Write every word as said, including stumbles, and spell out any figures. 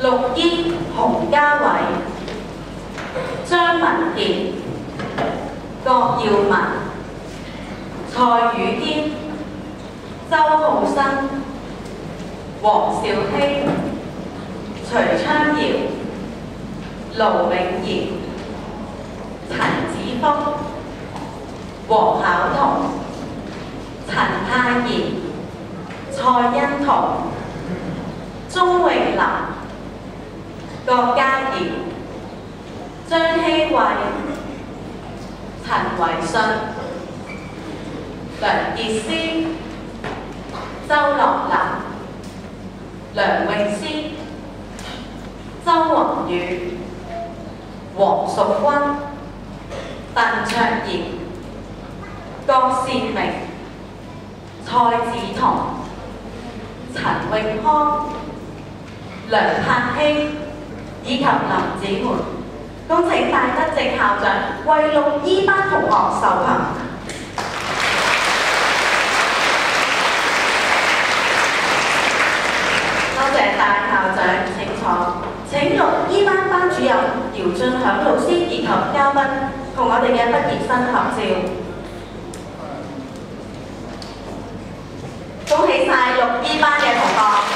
綠衣洪家偉、張文傑、郭耀文、蔡宇軒、周浩生、黃兆熙、徐昌堯、盧永賢、陳子福、黃巧彤、陳泰賢、蔡欣彤、鍾詠琳、郭嘉怡、張希慧、陳維信、梁傑詩、周樂林、梁詠詩、周宏宇、黃淑君、鄧卓賢、郭善明、蔡梓彤、陳永康、梁柏希以及林子媛，恭請戴德正校長為綠衣班同學授行。多謝戴校長，請坐。請綠衣班班主任姚俊響老師以及嘉賓同我哋嘅畢業生合照。恭喜晒綠衣班嘅同學！